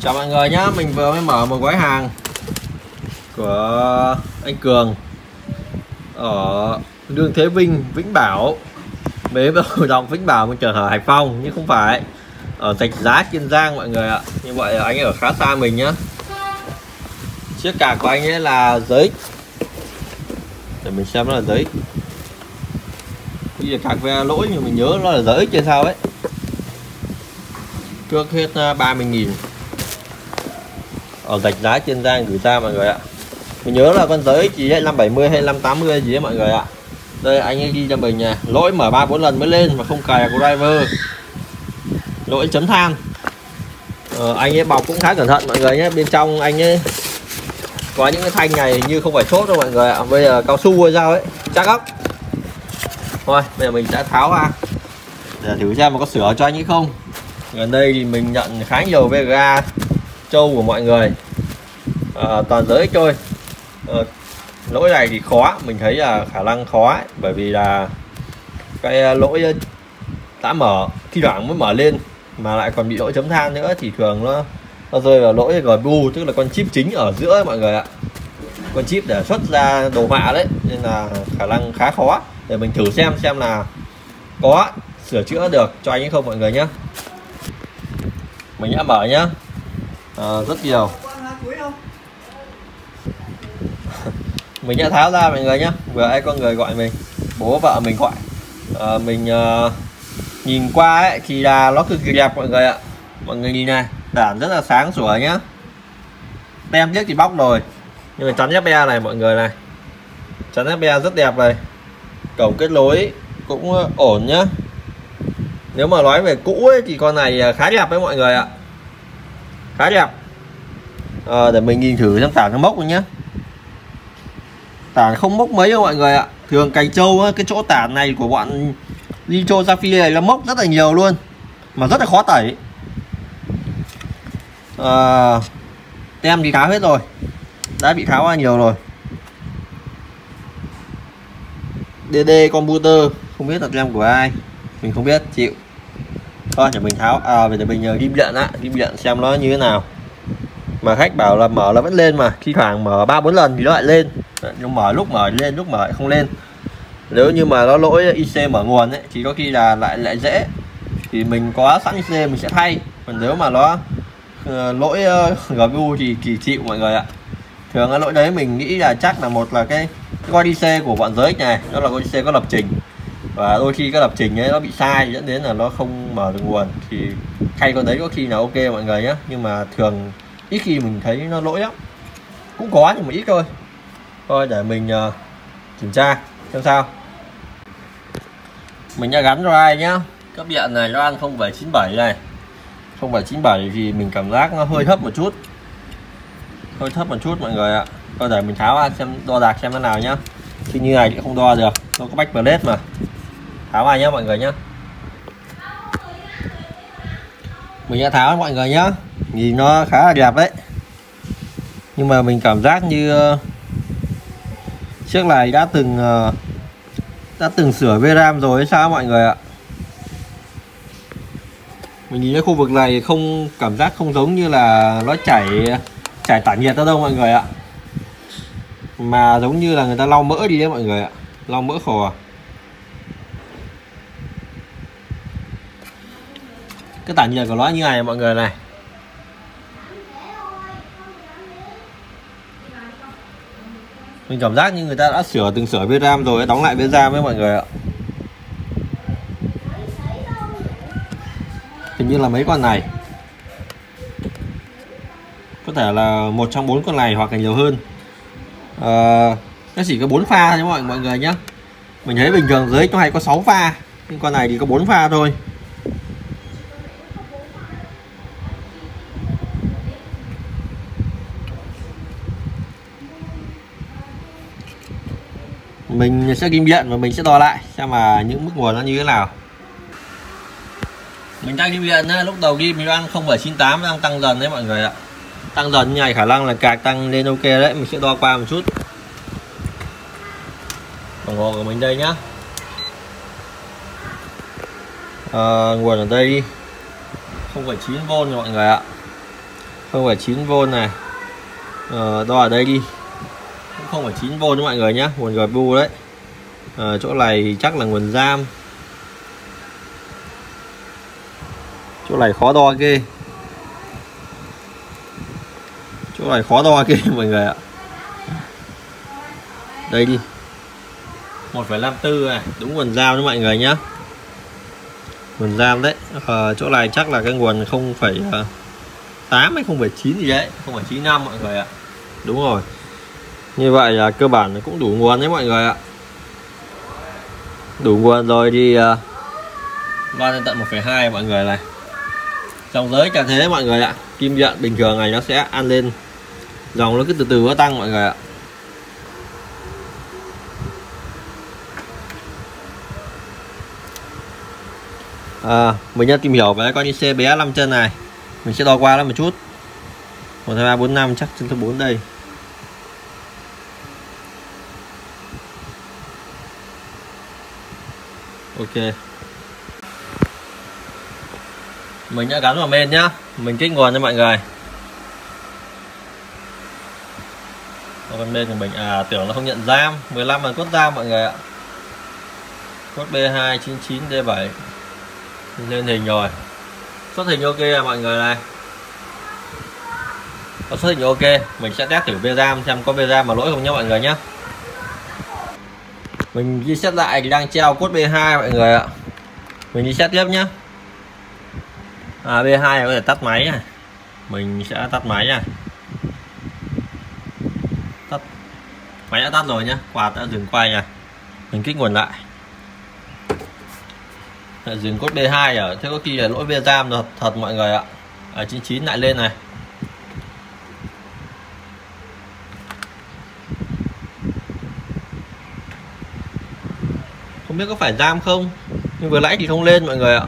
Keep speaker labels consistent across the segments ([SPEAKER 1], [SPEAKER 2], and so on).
[SPEAKER 1] Chào mọi người nhá, mình vừa mới mở một gói hàng của anh Cường ở Lương Thế Vinh, Vĩnh Bảo, bế vào đồng Vĩnh Bảo mình chờ ở Hải Phòng nhưng không phải, ở Rạch Giá, Kiên Giang mọi người ạ. Như vậy là anh ở khá xa mình nhá. Chiếc cạc của anh ấy là giấy, để mình xem nó là giấy. Bây giờ cạc ve lỗi nhưng mình nhớ nó là giấy trên sao ấy. Trước hết 30.000 ở Rạch Giá, Kiên Giang gửi ra mọi người ạ. Mình nhớ là con giấy chỉ 570 hay 580 gì ấy mọi người ạ. Đây anh ấy ghi cho mình nha, lỗi mở 3-4 lần mới lên mà không cài của driver, lỗi chấm than. Anh ấy bọc cũng khá cẩn thận mọi người nhé. Bên trong anh ấy có những cái thanh này như không phải chốt đâu mọi người ạ. Bây giờ cao su hay sao ấy, chắc lắm. Thôi bây giờ mình sẽ tháo ra để thử xem mà có sửa cho anh ấy không. Gần đây thì mình nhận khá nhiều Vega trâu của mọi người, toàn giới trôi. Lỗi này thì khó, mình thấy là khả năng khó ấy, bởi vì là cái lỗi đã mở thi thoảng mới mở lên mà lại còn bị lỗi chấm than nữa thì thường nó rơi vào lỗi GPU, tức là con chip chính ở giữa ấy, mọi người ạ, con chip để xuất ra đồ họa đấy, nên là khả năng khá khó. Để mình thử xem là có sửa chữa được cho anh ấy không mọi người nhé. Mình đã mở nhá, rất nhiều. Mình đã tháo ra mọi người nhé. Vừa ai có người gọi mình, bố vợ mình gọi. Mình nhìn qua ấy thì là nó cực kỳ đẹp mọi người ạ. Mọi người nhìn này, đản rất là sáng sủa nhá. Tem chiếc thì bóc rồi, nhưng mà chắn FE này mọi người này, chắn FE rất đẹp này. Cổng kết nối cũng ổn nhá. Nếu mà nói về cũ ấy, thì con này khá đẹp đấy mọi người ạ, khá đẹp. Để mình nhìn thử xem tản nó mốc nhé. Tản không mốc mấy đâu mọi người ạ. Thường cành trâu ấy, cái chỗ tản này của bọn Nitro Sapphire này nó mốc rất là nhiều luôn, mà rất là khó tẩy. Tem thì tháo hết rồi, đã bị tháo ra nhiều rồi. DD computer không biết là tem của ai, mình không biết, chịu. Thôi để mình tháo, để mình ghim điện á, ghim điện xem nó như thế nào. Mà khách bảo là mở là vẫn lên, mà khi khoảng mở 3-4 lần thì nó lại lên, nhưng mở lúc mở lên, lúc mở lại không lên. Nếu như mà nó lỗi IC mở nguồn ấy thì có khi là lại dễ, thì mình có sẵn IC mình sẽ thay. Còn nếu mà nó lỗi GPU thì kỳ chịu mọi người ạ. Thường cái lỗi đấy mình nghĩ là chắc là một là cái con IC của bọn giới này, đó là con IC có lập trình, và đôi khi cái lập trình ấy nó bị sai dẫn đến là nó không mở được nguồn, thì thay con đấy có khi là ok mọi người nhé. Nhưng mà thường ít khi mình thấy nó lỗi lắm, cũng có nhưng mà ít thôi. Thôi để mình kiểm tra xem sao. Mình đã gắn drive nhá. Cấp điện này nó ăn 0,97 này, 0,97 thì mình cảm giác nó hơi thấp một chút, hơi thấp một chút mọi người ạ. Thôi để mình tháo ra xem, đo đạc xem thế nào nhá. Chứ như này thì không đo được, nó có backplate mà. Tháo ra nhá mọi người nhá. Mình đã tháo mọi người nhá. Nhìn nó khá là đẹp đấy, nhưng mà mình cảm giác như chiếc này đã từng sửa VRAM rồi hay sao mọi người ạ. Mình nhìn cái khu vực này không, cảm giác không giống như là nó chảy tản nhiệt ra đâu mọi người ạ, mà giống như là người ta lau mỡ đi đấy mọi người ạ, lau mỡ khò. Cái tản nhiệt của nó như này mọi người này. Mình cảm giác như người ta đã từng sửa VRAM rồi, đóng lại VRAM với mọi người ạ. Hình như là mấy con này, có thể là một trong 4 con này hoặc là nhiều hơn. Nó chỉ có 4 pha thôi mọi người nhé. Mình thấy bình thường dưới nó hay có 6 pha, nhưng con này thì có 4 pha thôi. Mình sẽ ghim điện và mình sẽ đo lại xem mà những mức nguồn nó như thế nào. Mình đang ghim điện nhá. Lúc đầu ghim mình ăn 0,98, đang tăng dần đấy mọi người ạ. Tăng dần như này khả năng là cạc tăng lên ok đấy. Mình sẽ đo qua một chút. Đồng hồ của mình đây nhá. Nguồn ở đây 0,9V rồi mọi người ạ. 0,9V này. Đo ở đây đi, cũng 0,9V cho mọi người nhé, nguồn GPU đấy. Chỗ này chắc là nguồn RAM, chỗ này khó đo ghê, chỗ này khó đo ghê mọi người ạ. Đây đi, 1,54 này, đúng nguồn RAM cho mọi người nhé, nguồn RAM đấy. Chỗ này chắc là cái nguồn 0,8 hay 0,9 gì đấy, 0,95 mọi người ạ. Đúng rồi, như vậy là cơ bản cũng đủ nguồn đấy mọi người ạ. Đủ nguồn rồi thì loa lên tận 1,2 mọi người này. Dòng giới cả thế mọi người ạ. Kim nhận bình thường này nó sẽ ăn lên, dòng nó cứ từ từ nó tăng mọi người ạ. Mình đã tìm hiểu về con IC bé 5 chân này, mình sẽ đo qua nó một chút. 1, 2, 3, 4, 5, chắc chân thứ 4 đây. Ok, mình đã gắn vào main nhá, mình kích nguồn cho mọi người. Con main của mình tưởng nó không nhận RAM, 15 là cốt RAM mọi người ạ, cốt B2 99D7 lên hình rồi, xuất hình ok à mọi người này, có xuất hình ok. Mình sẽ test thử VRAM xem có VRAM mà lỗi không nhé mọi người nhé. Mình đi set lại thì đang treo cốt B2 mọi người ạ, mình đi set tiếp nhé. B2 này có thể tắt máy này, mình sẽ tắt máy này, tắt máy đã tắt rồi nhé, quạt đã dừng quay này, mình kích nguồn lại. Dừng cốt B2 ở thế có khi là lỗi VRAM thật mọi người ạ. 99 lại lên này. Không biết có phải RAM không, nhưng vừa nãy thì không lên mọi người ạ.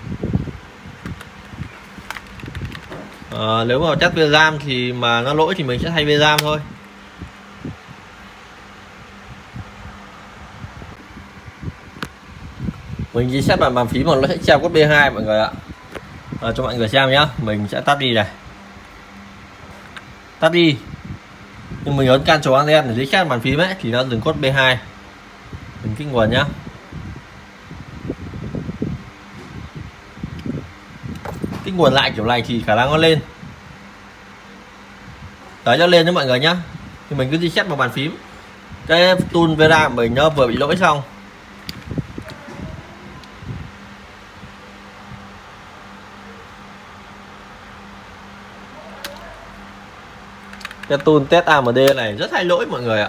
[SPEAKER 1] Nếu mà test VRAM thì mà nó lỗi thì mình sẽ thay VRAM thôi. Mình chỉ xét bàn phím mà nó sẽ treo cốt B2 mọi người ạ. Cho mọi người xem nhá, mình sẽ tắt đi này, tắt đi, nhưng mình ấn Ctrl Alt để lấy xét bàn phím ấy thì nó dừng cốt B2. Mình kích nguồn nhá, kích nguồn lại kiểu này thì khả năng nó lên đấy, nó lên cho mọi người nhá. Thì mình cứ reset vào bàn phím. Cái tool VRAM của mình nó vừa bị lỗi xong, cái tool test AMD này rất hay lỗi mọi người ạ.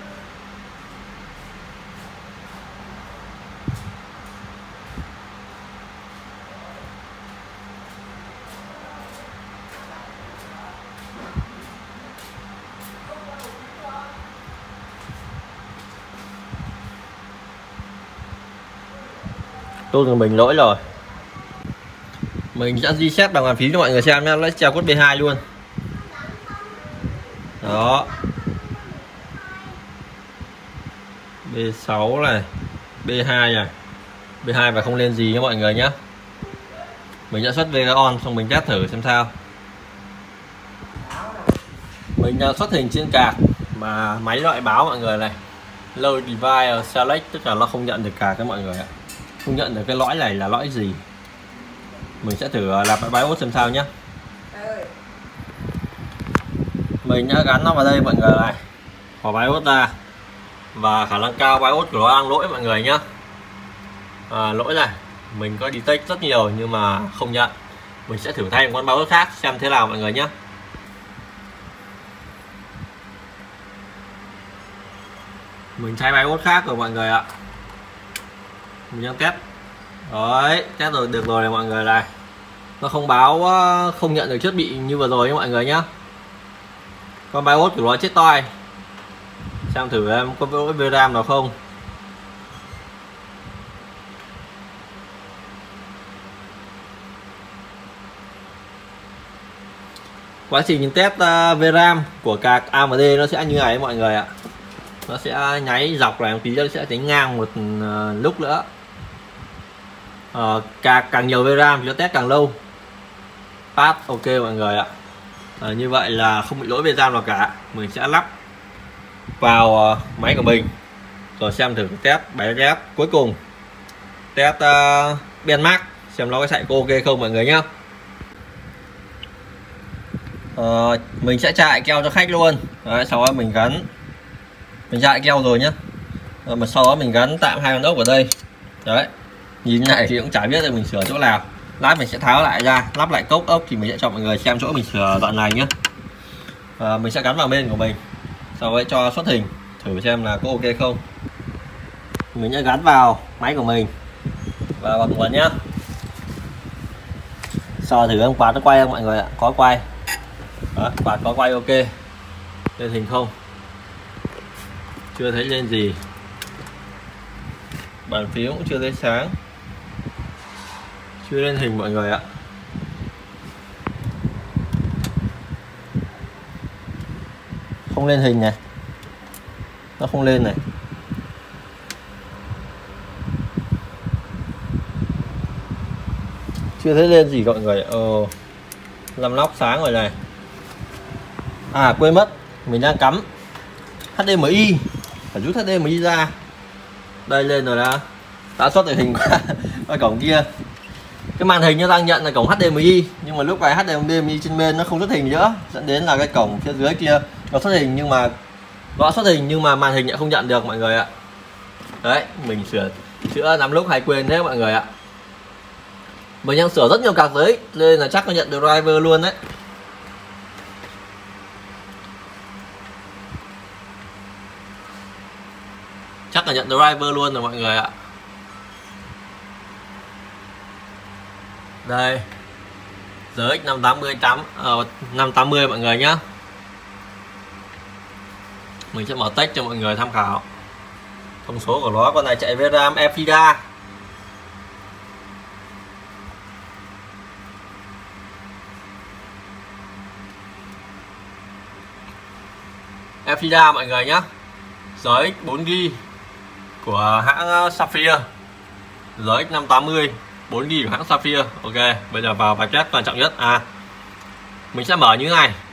[SPEAKER 1] Tool của mình lỗi rồi, mình sẽ reset bằng bàn phím cho mọi người xem nhé. Lấy treo cốt B2 luôn đó, B6 này, B2 này, B2 và không lên gì nha mọi người nhé. Mình sẽ xuất VGA on xong mình test thử xem sao. Mình xuất hình trên card mà máy loại báo mọi người này, low device select, tức là nó không nhận được card các mọi người ạ, không nhận được cái lõi này là lõi gì. Mình sẽ thử lặp lại BIOS xem sao nhé. Mình đã gắn nó vào đây mọi người này, bỏ BIOS ra, và khả năng cao BIOS của nó đang lỗi mọi người nhé. Lỗi này mình có detect rất nhiều nhưng mà không nhận. Mình sẽ thử thay một con BIOS khác xem thế nào mọi người nhé. Mình thay BIOS khác rồi mọi người ạ. Mình đang test đấy, test rồi, được rồi mọi người này, nó không báo không nhận được thiết bị như vừa rồi nha mọi người nhé. Con BIOS của nó chết toi, xem thử em có lỗi VRAM nào không. Quá trình test VRAM của card AMD nó sẽ như này mọi người ạ, nó sẽ nháy dọc này một tí, nó sẽ đánh ngang một lúc nữa. Càng nhiều VRAM thì nó test càng lâu. Pass ok mọi người ạ. Như vậy là không bị lỗi về RAM nào cả. Mình sẽ lắp vào máy của mình rồi xem thử test bài test cuối cùng, test benchmark xem nó có chạy ok không mọi người nhé. Mình sẽ chạy keo cho khách luôn. Đấy, sau đó mình gắn, mình chạy keo rồi nhé, mà sau đó mình gắn tạm 2 con ốc vào đây. Đấy, nhìn này thì cũng chả biết là mình sửa chỗ nào. Lát mình sẽ tháo lại ra, lắp lại cốc ốc thì mình sẽ cho mọi người xem chỗ mình sửa đoạn này nhé. Mình sẽ gắn vào bên của mình, sau đó cho xuất hình thử xem là có ok không. Mình sẽ gắn vào máy của mình và vào nguồn nhá. Sau thử em quạt nó quay không mọi người ạ? Có quay. Đó, quạt có quay ok. Lên hình không? Chưa thấy lên gì. Bàn phím cũng chưa thấy sáng. Chưa lên hình mọi người ạ. Không lên hình này. Nó không lên này. Chưa thấy lên gì mọi người. Làm nóc sáng rồi này. Quên mất, mình đang cắm HDMI, phải rút HDMI ra. Đây lên rồi đã xuất được hình qua cổng kia. Cái màn hình nó đang nhận là cổng HDMI, nhưng mà lúc này HDMI trên bên nó không xuất hình nữa, dẫn đến là cái cổng phía dưới kia nó xuất hình, nhưng mà nó xuất hình nhưng mà màn hình lại không nhận được mọi người ạ. Đấy, mình sửa chữa lắm lúc hay quên thế mọi người ạ. Mình đang sửa rất nhiều card giới nên là chắc nó nhận được driver luôn đấy. Chắc là nhận driver luôn rồi mọi người ạ. Đây, RX 580 mọi người nhé. Mình sẽ mở tech cho mọi người tham khảo. Thông số của nó, con này chạy với RAM FIDA. FIDA mọi người nhé. RX 4GB của hãng Sapphire, RX 580 4GB của hãng Sapphire. Ok, bây giờ vào bài test quan trọng nhất. Mình sẽ mở như thế này.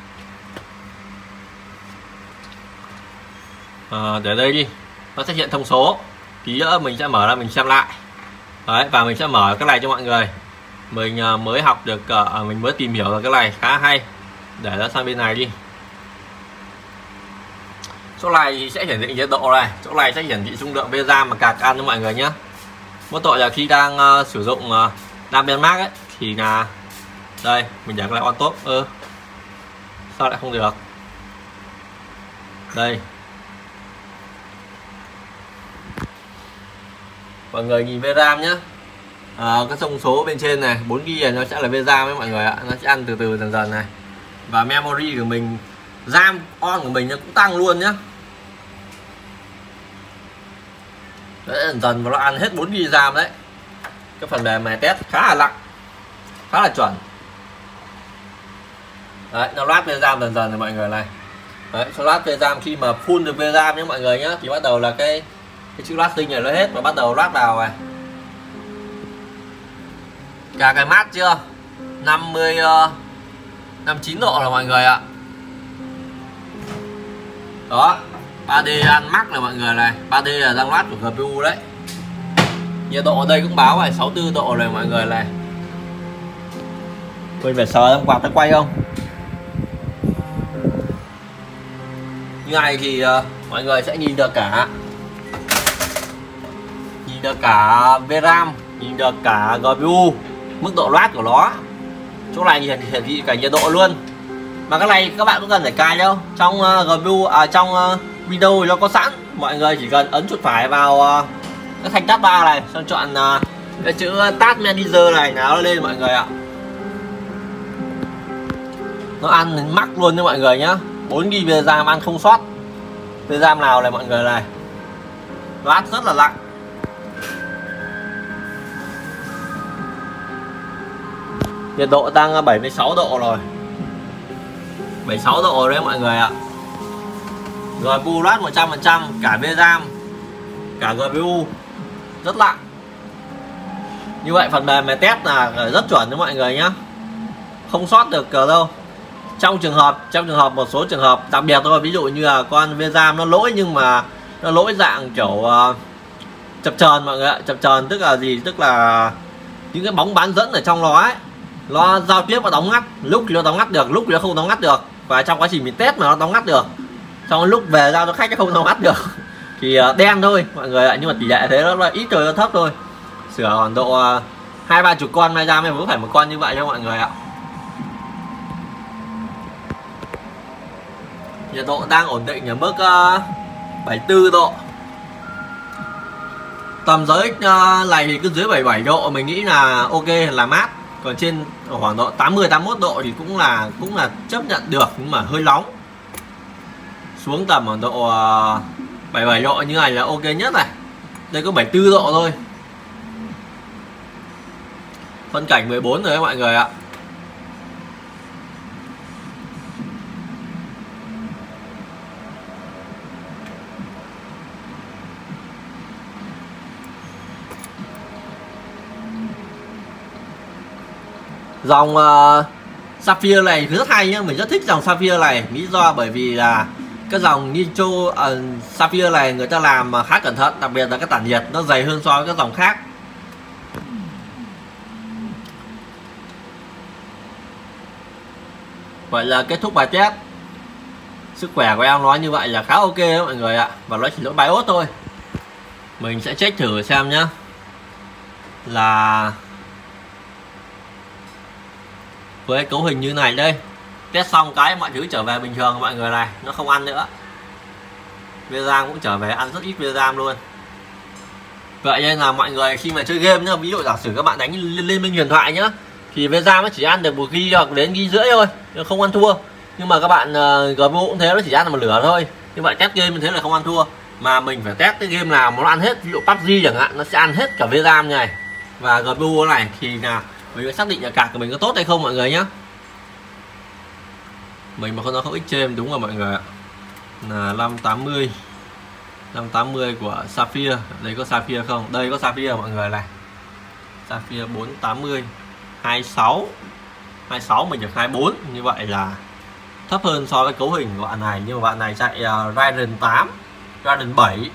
[SPEAKER 1] Để đây đi, nó sẽ hiện thông số. Tí nữa mình sẽ mở ra mình xem lại. Đấy, và mình sẽ mở cái này cho mọi người. Mình mới học được, mình mới tìm hiểu được cái này khá hay. Để nó sang bên này đi. Chỗ này thì sẽ hiển thị nhiệt độ này, chỗ này sẽ hiển thị dung lượng VRAM mà card ăn cho mọi người nhé. Mỗi tội là khi đang sử dụng RAM benchmark ấy thì là đây mình để cái này on top. Sao lại không được? Đây, mọi người nhìn VRAM nhé. Cái thông số bên trên này 4GB này nó sẽ là VRAM ấy mọi người ạ, nó sẽ ăn từ từ dần dần này. Và memory của mình, RAM on của mình nó cũng tăng luôn nhé. Đấy, dần dần nó ăn hết 4GB RAM đấy. Cái phần mềm này test khá là nặng, khá là chuẩn. Đấy, nó loát VRAM dần dần này mọi người này. Đấy, cho loát VRAM khi mà full được VRAM nhé mọi người nhé, thì bắt đầu là cái chữ loát tinh này nó hết và bắt đầu loát vào này. Cả cái mát chưa? 59 độ là mọi người ạ. Đó, 3D ăn max là mọi người này, 3D là đang loát của GPU đấy. Nhiệt độ ở đây cũng báo này 64 độ rồi mọi người này. Mình phải sờ em quạt nó quay không? Như này thì mọi người sẽ nhìn được cả VRAM, nhìn được cả GPU, mức độ loát của nó. Chỗ này hiển thị cả nhiệt độ luôn. Mà cái này các bạn cũng cần phải cài đâu. Trong GPU trong Windows thì nó có sẵn. Mọi người chỉ cần ấn chuột phải vào cái thanh tab 3 này, xong chọn cái chữ Task Manager này là nó lên mọi người ạ. Nó ăn max luôn nha mọi người nhá. 4GB RAM ăn không sót RAM nào này mọi người này. Loát rất là nặng. Nhiệt độ tăng 76 độ rồi. 76 độ đấy mọi người ạ. GPU loát 100%, cả VRAM, cả GPU rất nặng. Như vậy phần mềm này test là rất chuẩn cho mọi người nhá. Không sót được đâu. Trong trường hợp một số trường hợp đặc biệt thôi, ví dụ như là con VRAM nó lỗi, nhưng mà nó lỗi dạng kiểu chập chờn mọi người ạ. Chập chờn tức là gì? Tức là những cái bóng bán dẫn ở trong nó ấy, nó giao tiếp và đóng ngắt, lúc thì nó đóng ngắt được, lúc thì nó không đóng ngắt được, và trong quá trình mình test mà nó đóng ngắt được, xong lúc về giao cho khách nó không đóng ngắt được thì đen thôi mọi người ạ. Nhưng mà tỷ lệ thế nó là ít rồi, nó thấp thôi. Sửa khoảng độ 20-30 con may ra mới vẫn phải một con như vậy cho mọi người ạ. Nhiệt độ đang ổn định ở mức 74 độ. Tầm giới này thì cứ dưới 77 độ mình nghĩ là ok, là mát. Còn trên khoảng độ 80-81 độ thì cũng là chấp nhận được, nhưng mà hơi nóng. Xuống tầm khoảng độ 77 độ như này là ok nhất này. Đây có 74 độ thôi. Phân cảnh 14 rồi đấy mọi người ạ. Dòng Sapphire này rất hay nhá, mình rất thích dòng Sapphire này. Lý do bởi vì là cái dòng Nitro Sapphire này người ta làm khá cẩn thận, đặc biệt là cái tản nhiệt nó dày hơn so với các dòng khác. Vậy là kết thúc bài test. Sức khỏe của em nói như vậy là khá ok đó mọi người ạ. Và nó chỉ lỗi BIOS thôi. Mình sẽ check thử xem nhá, là với cấu hình như này đây, test xong cái mọi thứ trở về bình thường mọi người này, nó không ăn nữa. VRAM cũng trở về ăn rất ít VRAM luôn. Vậy nên là mọi người khi mà chơi game nhá, ví dụ giả sử các bạn đánh Liên Minh Huyền Thoại nhá, thì VRAM nó chỉ ăn được 1 GB hoặc đến 1,5 GB thôi, không ăn thua. Nhưng mà các bạn GPU cũng thế, nó chỉ ăn được một lửa thôi. Như vậy test game như thế là không ăn thua. Mà mình phải test cái game nào mà nó ăn hết, ví dụ PUBG chẳng hạn, nó sẽ ăn hết cả VRAM này và GPU này, thì là mình phải xác định là card của mình có tốt hay không mọi người nhé. Mình mà không nói không ít trên đúng rồi mọi người ạ. Là 580 của Sapphire. Đây có Sapphire không? Đây có Sapphire mọi người này. Sapphire 480 26 mình được 24. Như vậy là thấp hơn so với cấu hình của bạn này. Nhưng mà bạn này chạy Ryzen 8 Ryzen 7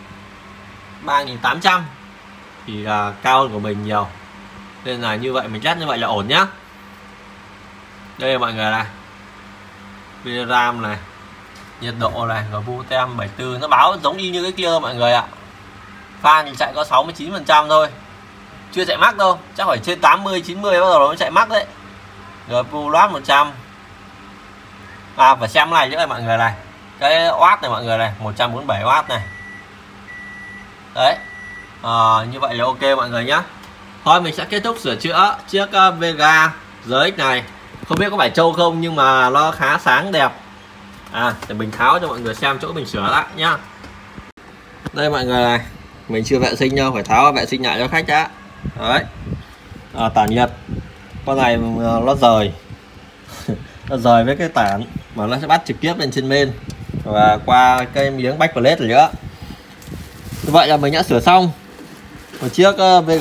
[SPEAKER 1] 3800 thì là cao hơn của mình nhiều. Nên là như vậy mình test như vậy là ổn nhá. Đây là mọi người này, VRAM này, nhiệt độ này, GPU tem 74, nó báo giống y như cái kia mọi người ạ. Fan thì chạy có 69% thôi, chưa chạy max đâu, chắc phải trên 80-90 bắt đầu nó chạy max đấy. GPU loát 100. Phải xem này nữa mọi người này, cái watt này mọi người này, 147W này. Đấy, như vậy là ok mọi người nhá. Thôi mình sẽ kết thúc sửa chữa chiếc Vega RX này. Không biết có phải trâu không nhưng mà nó khá sáng đẹp. Để mình tháo cho mọi người xem chỗ mình sửa lại nhá. Đây mọi người này, mình chưa vệ sinh đâu, phải tháo vệ sinh lại cho khách đã. Đấy, tản nhiệt con này nó rời nó rời với cái tản mà nó sẽ bắt trực tiếp lên trên main và qua cái miếng backplate rồi nữa. Như vậy là mình đã sửa xong một chiếc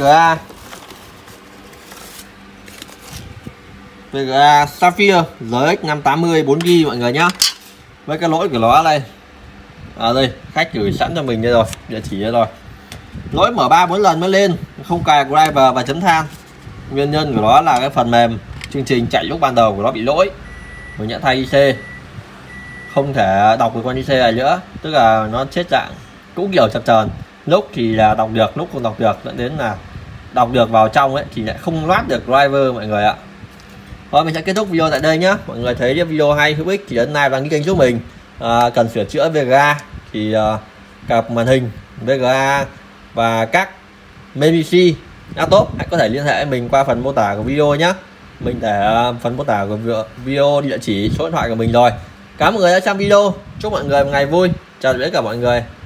[SPEAKER 1] VGA Sapphire RX 580 4GB mọi người nhá. Với cái lỗi của nó đây, đây khách gửi sẵn cho mình đây rồi, địa chỉ đây rồi. Lỗi mở 3-4 lần mới lên, không cài driver và chấm than. Nguyên nhân của nó là cái phần mềm chương trình chạy lúc ban đầu của nó bị lỗi. Mình đã thay IC, không thể đọc được con IC này nữa, tức là nó chết dạng cũng kiểu chập chờn, lúc thì là đọc được, lúc không đọc được, dẫn đến là đọc được vào trong ấy thì lại không loát được driver mọi người ạ. Thôi mình sẽ kết thúc video tại đây nhé. Mọi người thấy video hay hữu ích thì ấn like và đăng ký kênh giúp mình. Cần sửa chữa VGA thì cặp màn hình VGA và các main PC laptop hãy có thể liên hệ với mình qua phần mô tả của video nhé. Mình để phần mô tả của video địa chỉ, số điện thoại của mình rồi. Cảm ơn mọi người đã xem video. Chúc mọi người một ngày vui. Chào tất cả mọi người.